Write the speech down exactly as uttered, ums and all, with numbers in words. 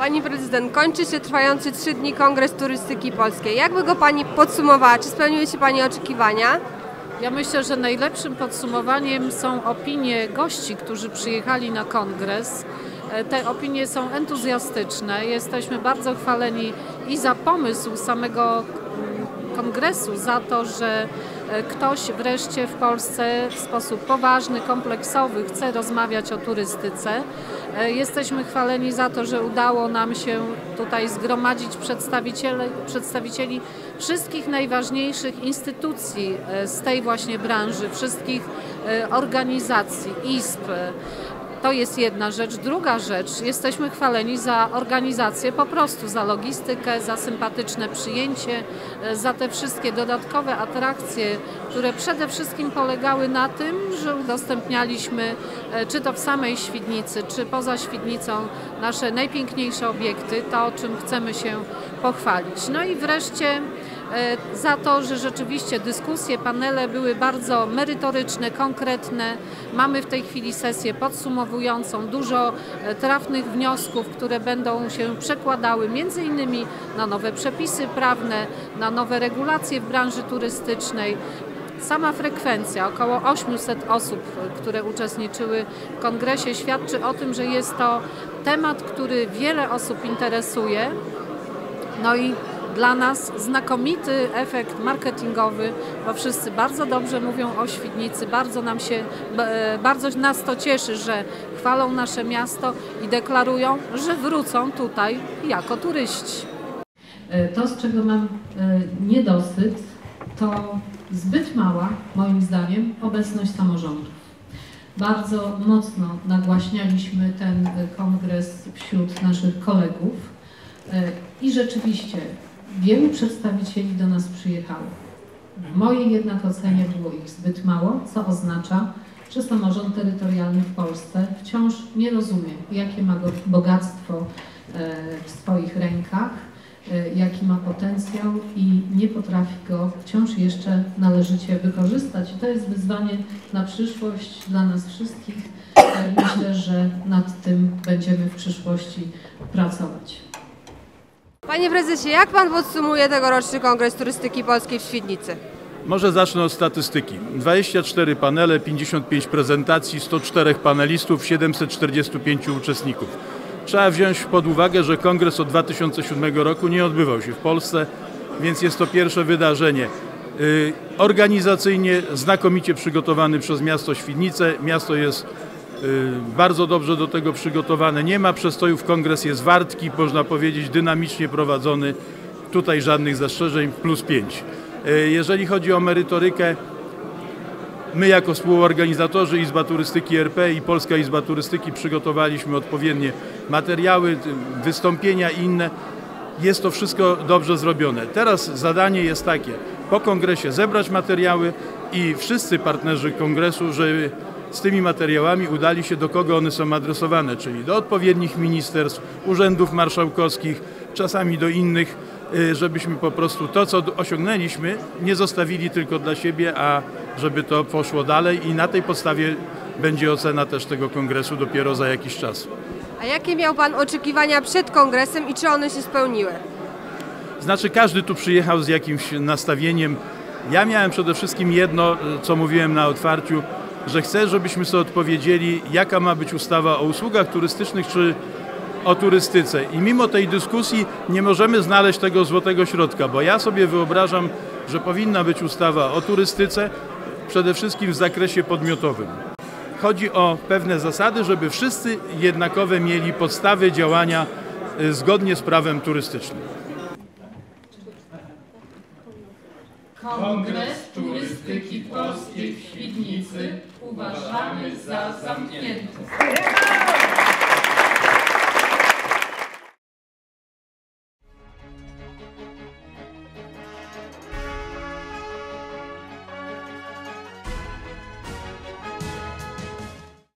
Pani prezydent, kończy się trwający trzy dni Kongres Turystyki Polskiej. Jak by go Pani podsumowała? Czy spełniły się Pani oczekiwania? Ja myślę, że najlepszym podsumowaniem są opinie gości, którzy przyjechali na kongres. Te opinie są entuzjastyczne. Jesteśmy bardzo chwaleni i za pomysł samego kongresu, za to, że ktoś wreszcie w Polsce w sposób poważny, kompleksowy chce rozmawiać o turystyce. Jesteśmy chwaleni za to, że udało nam się tutaj zgromadzić przedstawicieli, przedstawicieli wszystkich najważniejszych instytucji z tej właśnie branży, wszystkich organizacji, izb. To jest jedna rzecz. Druga rzecz, jesteśmy chwaleni za organizację, po prostu za logistykę, za sympatyczne przyjęcie, za te wszystkie dodatkowe atrakcje, które przede wszystkim polegały na tym, że udostępnialiśmy, czy to w samej Świdnicy, czy poza Świdnicą, nasze najpiękniejsze obiekty, to czym chcemy się pochwalić. No i wreszcie za to, że rzeczywiście dyskusje, panele były bardzo merytoryczne, konkretne. Mamy w tej chwili sesję podsumowującą, dużo trafnych wniosków, które będą się przekładały między innymi na nowe przepisy prawne, na nowe regulacje w branży turystycznej. Sama frekwencja, około osiemset osób, które uczestniczyły w kongresie, świadczy o tym, że jest to temat, który wiele osób interesuje. No i dla nas znakomity efekt marketingowy, bo wszyscy bardzo dobrze mówią o Świdnicy, bardzo nam się, bardzo nas to cieszy, że chwalą nasze miasto i deklarują, że wrócą tutaj jako turyści. To, z czego mam niedosyt, to zbyt mała, moim zdaniem, obecność samorządów. Bardzo mocno nagłaśnialiśmy ten kongres wśród naszych kolegów i rzeczywiście wielu przedstawicieli do nas przyjechało. W mojej jednak ocenie było ich zbyt mało, co oznacza, że samorząd terytorialny w Polsce wciąż nie rozumie, jakie ma bogactwo w swoich rękach, jaki ma potencjał i nie potrafi go wciąż jeszcze należycie wykorzystać. I to jest wyzwanie na przyszłość dla nas wszystkich. Myślę, że nad tym będziemy w przyszłości pracować. Panie prezesie, jak Pan podsumuje tegoroczny Kongres Turystyki Polskiej w Świdnicy? Może zacznę od statystyki. dwadzieścia cztery panele, pięćdziesiąt pięć prezentacji, sto cztery panelistów, siedemset czterdziestu pięciu uczestników. Trzeba wziąć pod uwagę, że kongres od dwa tysiące siódmego roku nie odbywał się w Polsce, więc jest to pierwsze wydarzenie. Organizacyjnie znakomicie przygotowany przez miasto Świdnicę. Miasto jest bardzo dobrze do tego przygotowane. Nie ma przestojów, kongres jest wartki, można powiedzieć dynamicznie prowadzony. Tutaj żadnych zastrzeżeń, plus pięć. Jeżeli chodzi o merytorykę, my jako współorganizatorzy Izba Turystyki R P i Polska Izba Turystyki przygotowaliśmy odpowiednie materiały, wystąpienia i inne. Jest to wszystko dobrze zrobione. Teraz zadanie jest takie, po kongresie zebrać materiały i wszyscy partnerzy kongresu, żeby z tymi materiałami udali się, do kogo one są adresowane, czyli do odpowiednich ministerstw, urzędów marszałkowskich, czasami do innych, żebyśmy po prostu to, co osiągnęliśmy, nie zostawili tylko dla siebie, a żeby to poszło dalej i na tej podstawie będzie ocena też tego kongresu dopiero za jakiś czas. A jakie miał Pan oczekiwania przed kongresem i czy one się spełniły? Znaczy, każdy tu przyjechał z jakimś nastawieniem. Ja miałem przede wszystkim jedno, co mówiłem na otwarciu, że chcę, żebyśmy sobie odpowiedzieli, jaka ma być ustawa o usługach turystycznych czy o turystyce. I mimo tej dyskusji nie możemy znaleźć tego złotego środka, bo ja sobie wyobrażam, że powinna być ustawa o turystyce, przede wszystkim w zakresie podmiotowym. Chodzi o pewne zasady, żeby wszyscy jednakowe mieli podstawy działania zgodnie z prawem turystycznym. Kongres Turystyki Polskiej w Świdnicy uważamy za zamknięty.